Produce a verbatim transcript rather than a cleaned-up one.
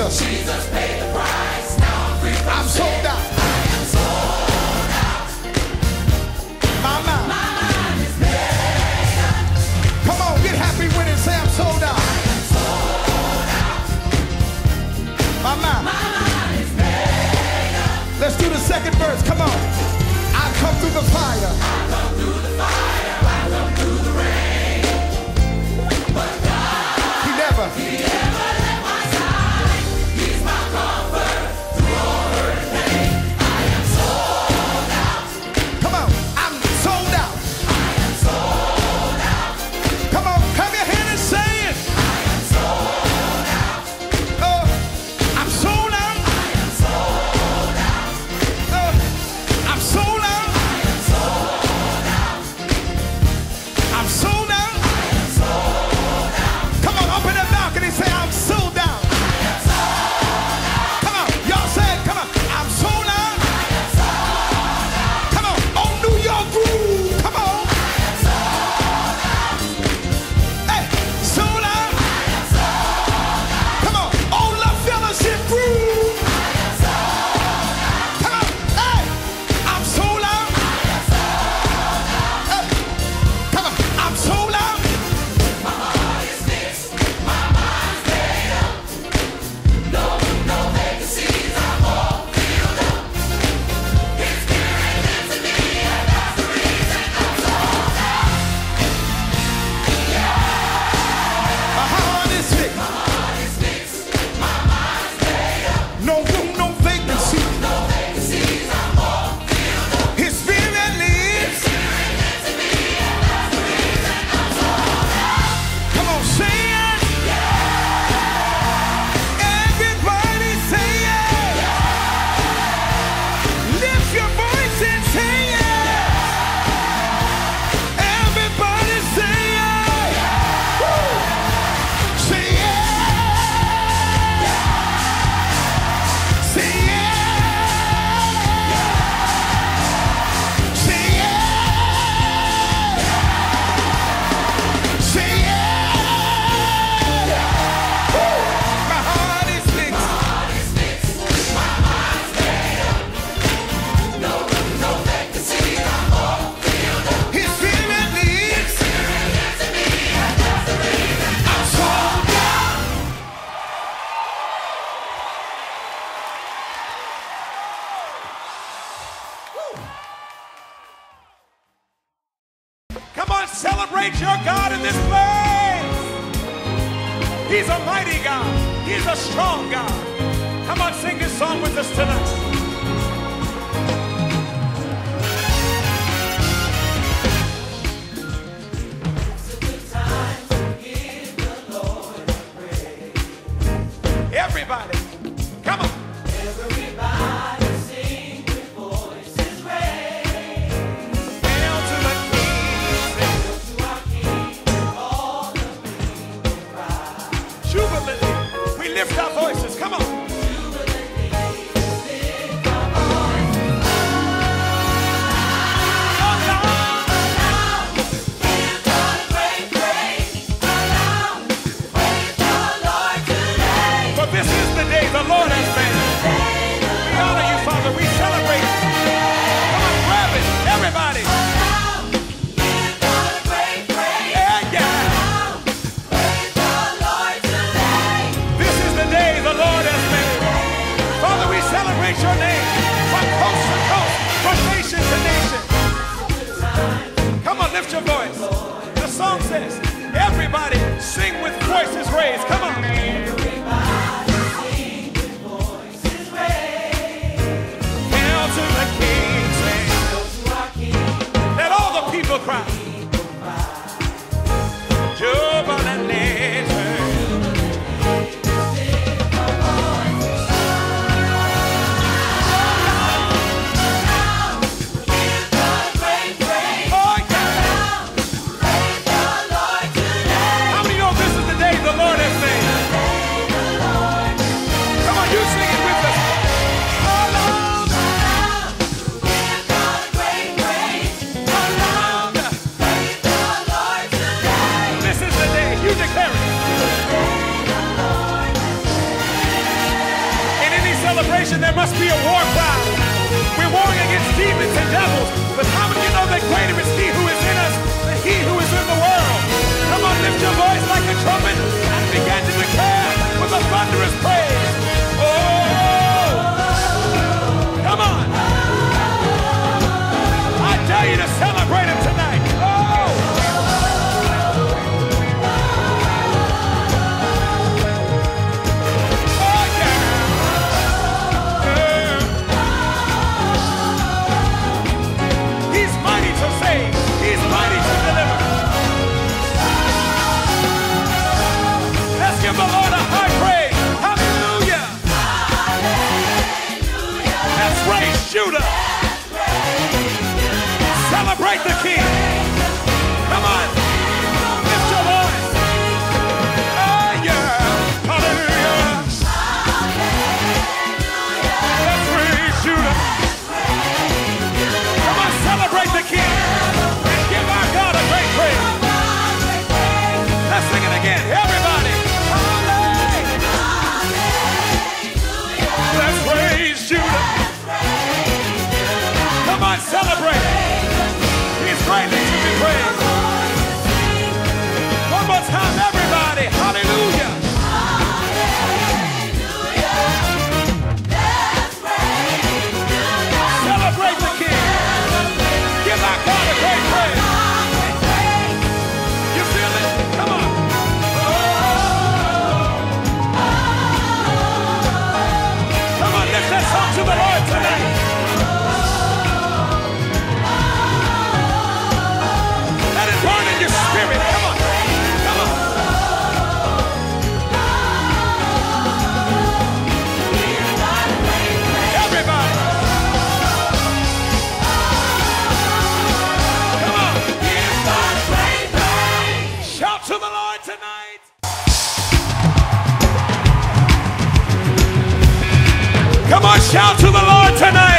Jesus. Jesus paid the price. Now I'm free from I'm sin. sold out. I am sold out. My mind. My mind is made up. Come on, get happy with it. Say I'm sold out. I am sold out. My mind. My mind is made up. Let's do the second verse. Come on. I come through the fire. I come through the fire. I come through the rain. But God, He never. He never left my side. He's my comfort through all hurt and pain. I am sold out. Come on. I'm sold out. I am sold out. Come on. Clap your hand and say it. I am sold out. Uh, I'm sold out. I am sold out. Uh, I'm sold out. I am sold out. I'm sold out. I am sold out. Come on, open that balcony. Say I'm sold out. I am sold out. Come on, y'all say it. Come on, I'm sold out. I am sold out. Come on, on New York groove. Come on, I am sold out. hey, sold out. I am sold out. Come on, on La Fellowship groove. I am sold out. Come on, hey, I'm sold out. I am sold out. Hey, come on, I'm sold out. My heart is fixed. My mind's made up. No room, no vacancies. I'm all filled up. His spirit lives in me, and that's the reason I'm sold out. My heart is fixed. My heart is fixed. My mind's made up. No room, no vacancy. No vacancies. I'm all filled up. His spirit lives. Spirit lives in me, and that's the reason I'm sold out. Come on, say it. Everybody say it. Lift your voice and say it. Everybody say it. Woo. Say it. Say it. Say it. Say it. Woo. My heart is fixed. My heart is fixed. My mind's made up. No room, no vacancies. I'm all filled up. His spirit lives. Spirit lives in me, and that's the reason I'm sold out. Come on, celebrate your God in this place. He's a mighty God. He's a strong God. Come on, sing this song with us tonight. Everybody, come on. everybody sing with voices raised. Hail to the King. To our King, all the people cry. Jubilee. We lift our voices. Come on. Jubilee, lift our voice. Aloud, give God great praise. Aloud, praise the Lord today. For this is the day the Lord has made. We honor you, Father. We celebrate. Come on, grab it. Everybody. Aloud, give God great praise. Yeah, yeah. Aloud, praise the Lord today. This is the day the Lord has made. the Lord tonight. Come on, shout to the Lord tonight.